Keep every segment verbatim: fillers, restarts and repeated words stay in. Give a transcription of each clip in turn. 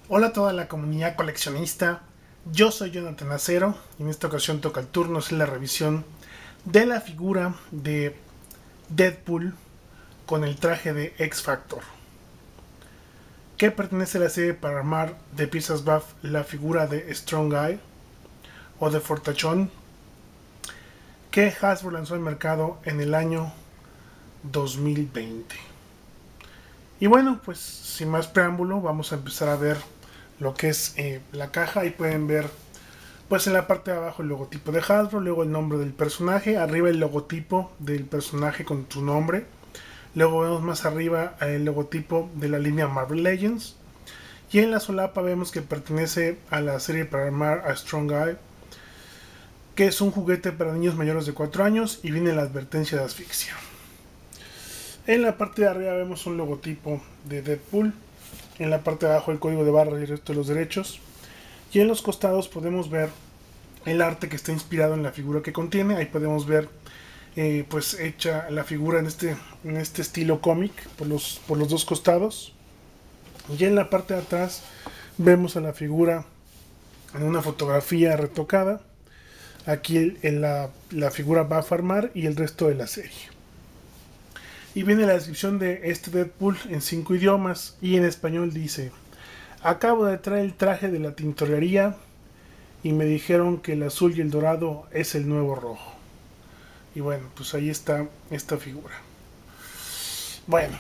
Hola a toda la comunidad coleccionista, yo soy Jonathan Acero y en esta ocasión toca el turno hacer la revisión de la figura de Deadpool con el traje de X Factor, que pertenece a la serie para armar de piezas buff la figura de Strong Guy o de Fortachón, que Hasbro lanzó al mercado en el año dos mil veinte. Y bueno, pues sin más preámbulo, vamos a empezar a ver lo que es eh, la caja. Ahí pueden ver pues en la parte de abajo el logotipo de Hasbro, luego el nombre del personaje, arriba el logotipo del personaje con su nombre, luego vemos más arriba el logotipo de la línea Marvel Legends, y en la solapa vemos que pertenece a la serie para armar a Strong Guy, que es un juguete para niños mayores de cuatro años y viene la advertencia de asfixia. En la parte de arriba vemos un logotipo de Deadpool, en la parte de abajo el código de barra y el resto de los derechos, y en los costados podemos ver el arte que está inspirado en la figura que contiene. Ahí podemos ver eh, pues hecha la figura en este, en este estilo cómic por los, por los dos costados, y en la parte de atrás vemos a la figura en una fotografía retocada. Aquí en la, la figura va a farmar y el resto de la serie. Y viene la descripción de este Deadpool en cinco idiomas, y en español dice: acabo de traer el traje de la tintorería y me dijeron que el azul y el dorado es el nuevo rojo. Y bueno, pues ahí está esta figura. Bueno,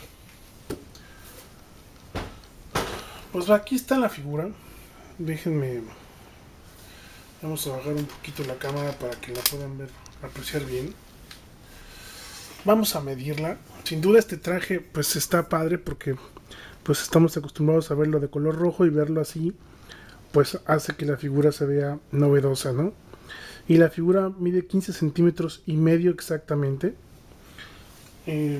pues aquí está la figura. Déjenme, vamos a bajar un poquito la cámara para que la puedan ver, apreciar bien. Vamos a medirla. Sin duda este traje pues está padre porque pues estamos acostumbrados a verlo de color rojo, y verlo así pues hace que la figura se vea novedosa, ¿no? Y la figura mide quince centímetros y medio exactamente. Eh,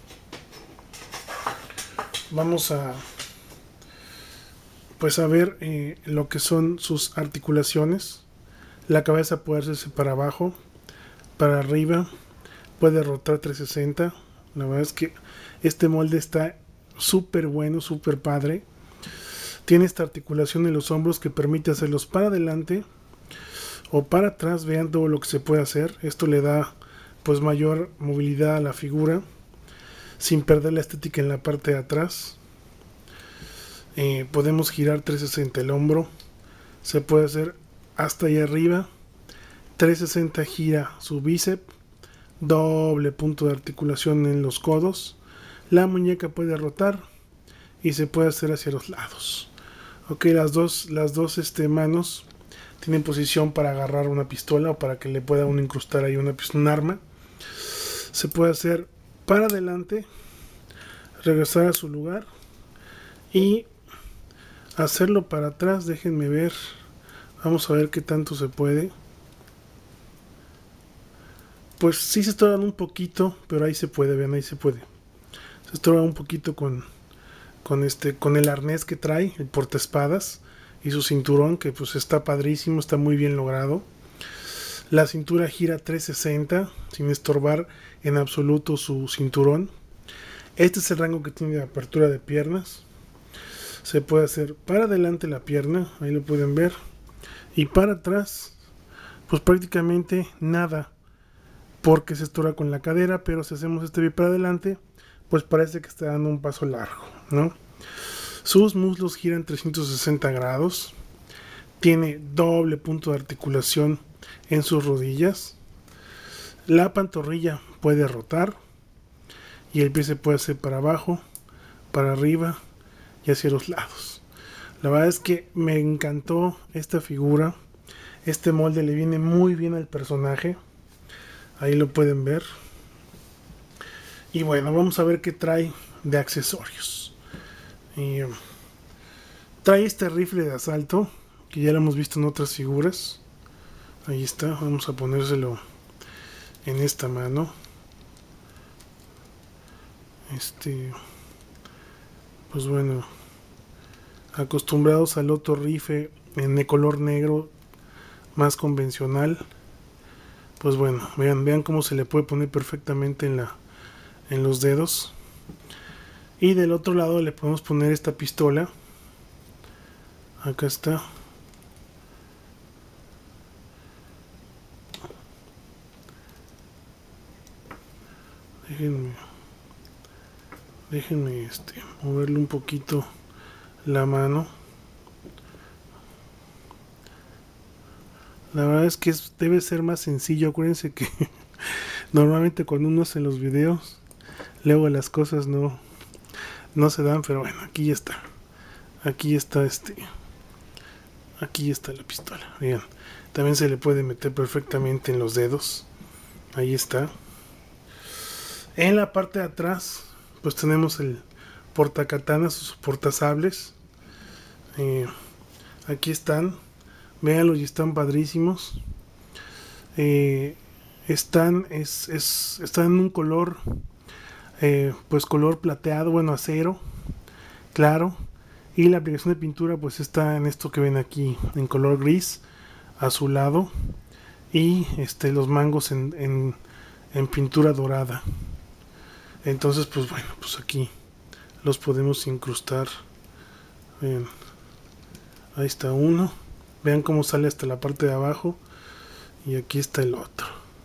vamos a pues a ver eh, lo que son sus articulaciones. La cabeza puede hacerse para abajo, para arriba, puede rotar trescientos sesenta. La verdad es que este molde está súper bueno, súper padre. Tiene esta articulación en los hombros que permite hacerlos para adelante o para atrás. Vean todo lo que se puede hacer. Esto le da pues mayor movilidad a la figura sin perder la estética en la parte de atrás. Eh, podemos girar trescientos sesenta el hombro. Se puede hacer hasta allá arriba. trescientos sesenta gira su bíceps. Doble punto de articulación en los codos. La muñeca puede rotar y se puede hacer hacia los lados. Ok, las dos, las dos este, manos tienen posición para agarrar una pistola o para que le pueda uno incrustar ahí una, un arma. Se puede hacer para adelante, regresar a su lugar y hacerlo para atrás. Déjenme ver, vamos a ver qué tanto se puede. Pues sí se estorban un poquito, pero ahí se puede, vean, ahí se puede. Se estorba un poquito con, con, este, con el arnés que trae, el portaespadas, y su cinturón, que pues está padrísimo, está muy bien logrado. La cintura gira trescientos sesenta, sin estorbar en absoluto su cinturón. Este es el rango que tiene de apertura de piernas. Se puede hacer para adelante la pierna, ahí lo pueden ver, y para atrás, pues prácticamente nada, porque se estora con la cadera. Pero si hacemos este pie para adelante, pues parece que está dando un paso largo, ¿no? Sus muslos giran trescientos sesenta grados. Tiene doble punto de articulación en sus rodillas. La pantorrilla puede rotar y el pie se puede hacer para abajo, para arriba y hacia los lados. La verdad es que me encantó esta figura. Este molde le viene muy bien al personaje. Ahí lo pueden ver. Y bueno, vamos a ver qué trae de accesorios. Y, um, trae este rifle de asalto, que ya lo hemos visto en otras figuras. Ahí está, vamos a ponérselo en esta mano. Este, pues bueno, acostumbrados al otro rifle en de color negro más convencional. Pues bueno, vean, vean cómo se le puede poner perfectamente en la, en los dedos. Y del otro lado le podemos poner esta pistola Acá está. Déjenme, déjenme este, moverle un poquito la mano. La verdad es que es, debe ser más sencillo. Acuérdense que normalmente cuando uno hace los videos, luego las cosas no, no se dan, pero bueno, aquí ya está. Aquí está este. Aquí está la pistola. Bien. También se le puede meter perfectamente en los dedos. Ahí está. En la parte de atrás, pues tenemos el portakatanas o portasables. Eh, aquí están. Véanlos y están padrísimos. Eh, están, es, es, están en un color, eh, pues color plateado, bueno, acero, claro. Y la aplicación de pintura pues está en esto que ven aquí, en color gris, azulado. Y este, los mangos en, en, en pintura dorada. Entonces pues bueno, pues aquí los podemos incrustar. Bien. Ahí está uno. Vean cómo sale hasta la parte de abajo. Y aquí está el otro.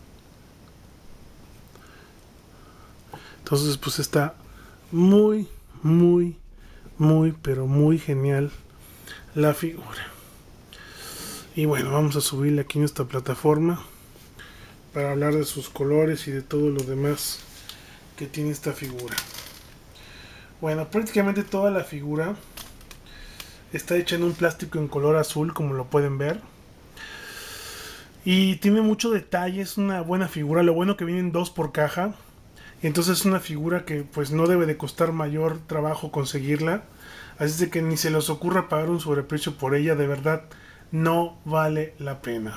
Entonces pues está muy, muy, muy, pero muy genial la figura. Y bueno, vamos a subirle aquí en esta plataforma para hablar de sus colores y de todo lo demás que tiene esta figura. Bueno, prácticamente toda la figura está hecha en un plástico en color azul, como lo pueden ver. Y tiene mucho detalle, es una buena figura. Lo bueno que vienen dos por caja. Entonces es una figura que pues no debe de costar mayor trabajo conseguirla. Así de que ni se les ocurra pagar un sobreprecio por ella. De verdad, no vale la pena.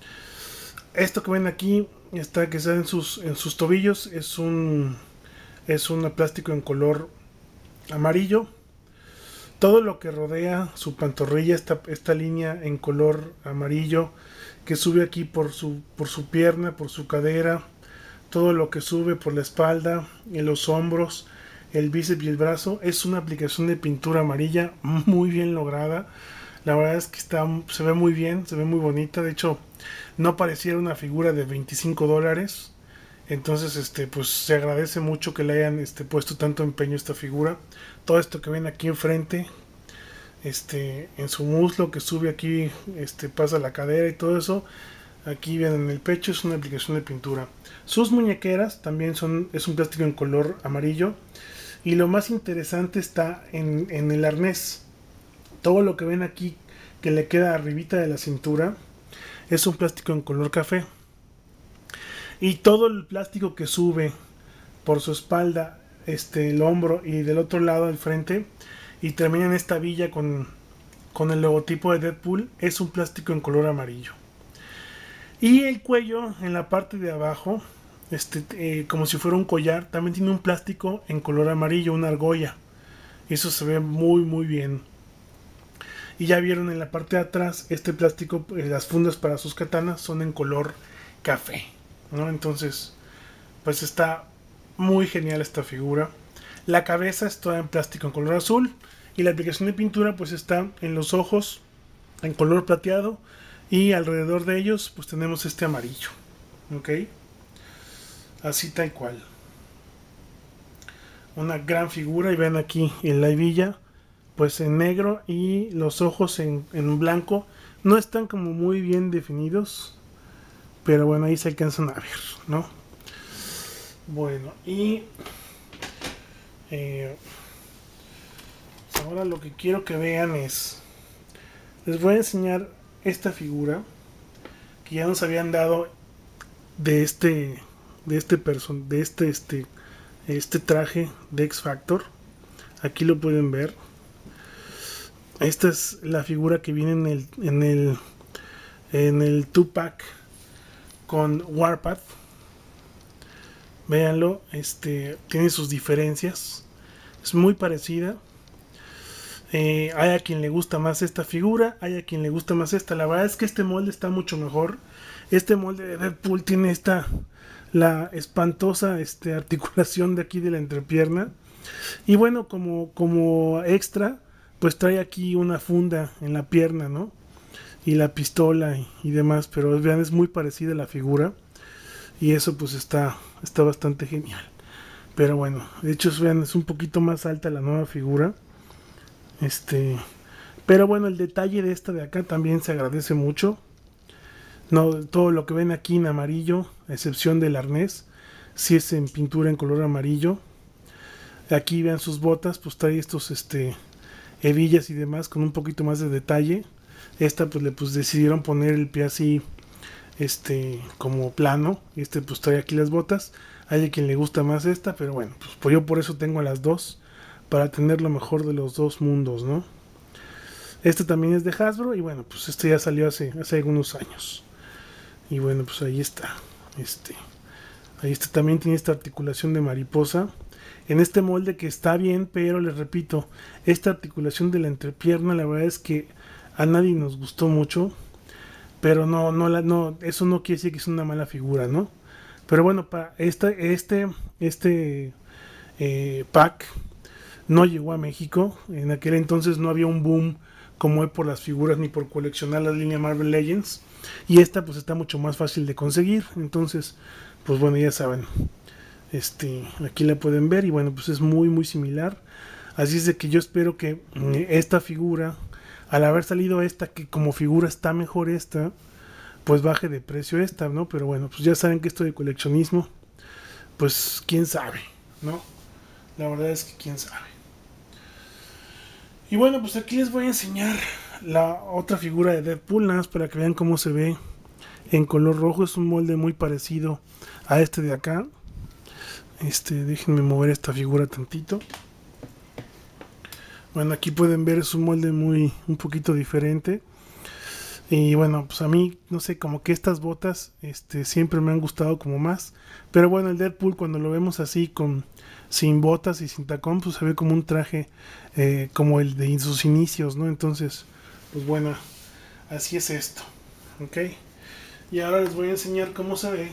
Esto que ven aquí, está que está en sus, en sus tobillos. Es un, es un plástico en color amarillo. Todo lo que rodea su pantorrilla, esta, esta línea en color amarillo que sube aquí por su, por su pierna, por su cadera, todo lo que sube por la espalda, en los hombros, el bíceps y el brazo, es una aplicación de pintura amarilla muy bien lograda. La verdad es que está, se ve muy bien, se ve muy bonita. De hecho, no pareciera una figura de veinticinco dólares. Entonces, este, pues se agradece mucho que le hayan este, puesto tanto empeño a esta figura. Todo esto que ven aquí enfrente, este, en su muslo, que sube aquí, este, pasa la cadera y todo eso. Aquí ven en el pecho, es una aplicación de pintura. Sus muñequeras también son, es un plástico en color amarillo. Y lo más interesante está en, en el arnés. Todo lo que ven aquí que le queda arribita de la cintura es un plástico en color café. Y todo el plástico que sube por su espalda, este, el hombro y del otro lado del frente, y termina en esta villa con, con el logotipo de Deadpool, es un plástico en color amarillo. Y el cuello en la parte de abajo, este, eh, como si fuera un collar, también tiene un plástico en color amarillo, una argolla. Eso se ve muy muy bien. Y ya vieron en la parte de atrás, este plástico, eh, las fundas para sus katanas son en color café, ¿no? Entonces, pues está muy genial esta figura. La cabeza es toda en plástico en color azul. Y la aplicación de pintura pues está en los ojos en color plateado. Y alrededor de ellos pues tenemos este amarillo. Ok. Así tal cual. Una gran figura. Y ven aquí en la hebilla pues en negro y los ojos en, en blanco. No están como muy bien definidos, pero bueno, ahí se alcanzan a ver, ¿no? Bueno, y eh, ahora lo que quiero que vean es, les voy a enseñar esta figura que ya nos habían dado de este de este person de este este este traje de X Factor. Aquí lo pueden ver. Esta es la figura que viene en el en el en el two pack con Warpath. Véanlo, este tiene sus diferencias. Es muy parecida. Eh, hay a quien le gusta más esta figura, hay a quien le gusta más esta. La verdad es que este molde está mucho mejor. Este molde de Deadpool tiene esta la espantosa este, articulación de aquí de la entrepierna. Y bueno, como, como extra pues trae aquí una funda en la pierna, ¿no? Y la pistola y, y demás, pero vean, es muy parecida a la figura y eso pues está, está bastante genial. Pero bueno, de hecho vean, es un poquito más alta la nueva figura. Este, pero bueno, el detalle de esta de acá también se agradece mucho. No, todo lo que ven aquí en amarillo, a excepción del arnés, si es en pintura en color amarillo. Aquí vean sus botas, pues trae estos este hebillas y demás con un poquito más de detalle. Esta pues le pues decidieron poner el pie así este como plano, y este pues trae aquí las botas. Hay a quien le gusta más esta, pero bueno, pues, pues yo por eso tengo las dos, para tener lo mejor de los dos mundos, ¿no? Este también es de Hasbro y bueno, pues este ya salió hace, hace algunos años. Y bueno, pues ahí está. Este, ahí está, también tiene esta articulación de mariposa. En este molde que está bien, pero les repito, esta articulación de la entrepierna, la verdad es que a nadie nos gustó mucho. Pero no, no, la, no, eso no quiere decir que es una mala figura, ¿no? Pero bueno, para este, este, este eh, pack no llegó a México. En aquel entonces no había un boom como hoy por las figuras ni por coleccionar la línea Marvel Legends. Y esta pues está mucho más fácil de conseguir. Entonces, pues bueno, ya saben. Este, aquí la pueden ver y bueno, pues es muy muy similar. Así es de que yo espero que eh, esta figura, al haber salido esta, que como figura está mejor esta, pues baje de precio esta, ¿no? Pero bueno, pues ya saben que esto de coleccionismo, pues quién sabe, ¿no? La verdad es que quién sabe. Y bueno, pues aquí les voy a enseñar la otra figura de Deadpool, nada más para que vean cómo se ve en color rojo. Es un molde muy parecido a este de acá. Este, déjenme mover esta figura tantito. Bueno, aquí pueden ver, es un molde muy, un poquito diferente. Y bueno, pues a mí, no sé, como que estas botas este, siempre me han gustado como más. Pero bueno, el Deadpool cuando lo vemos así, con sin botas y sin tacón, pues se ve como un traje eh, como el de sus inicios, ¿no? Entonces, pues bueno, así es esto, ¿ok? Y ahora les voy a enseñar cómo se ve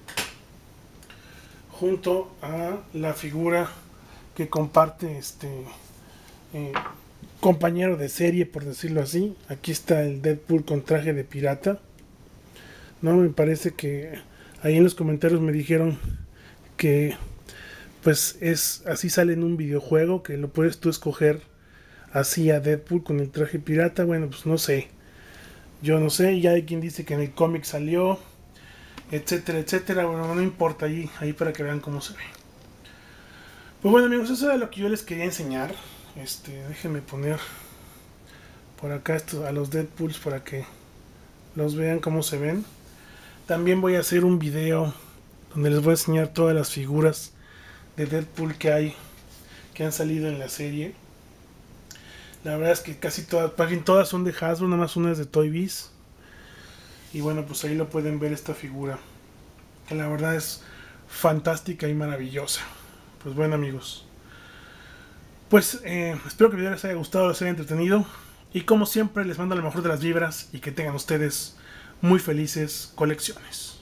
junto a la figura que comparte este eh, compañero de serie, por decirlo así. Aquí está el Deadpool con traje de pirata, no me parece que ahí en los comentarios me dijeron que pues es así, sale en un videojuego, que lo puedes tú escoger así a Deadpool con el traje pirata. Bueno, pues no sé, yo no sé, ya hay quien dice que en el cómic salió, etcétera, etcétera. Bueno, no importa, ahí, ahí para que vean cómo se ve. Pues bueno amigos, eso era lo que yo les quería enseñar. Este, déjenme poner por acá esto, a los Deadpools para que los vean cómo se ven. También voy a hacer un video donde les voy a enseñar todas las figuras de Deadpool que hay, que han salido en la serie. La verdad es que casi todas, casi todas son de Hasbro, nada más una es de Toy Biz. Y bueno, pues ahí lo pueden ver, esta figura, que la verdad es fantástica y maravillosa. Pues bueno amigos, pues eh, espero que el video les haya gustado, les haya entretenido. Y como siempre les mando lo mejor de las vibras y que tengan ustedes muy felices colecciones.